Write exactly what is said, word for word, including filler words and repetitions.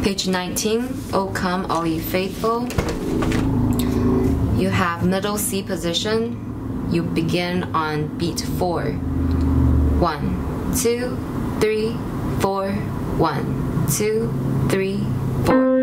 Page nineteen, O Come All Ye Faithful. You have middle C position. You begin on beat four. One, two, three, four. One, two, three, four.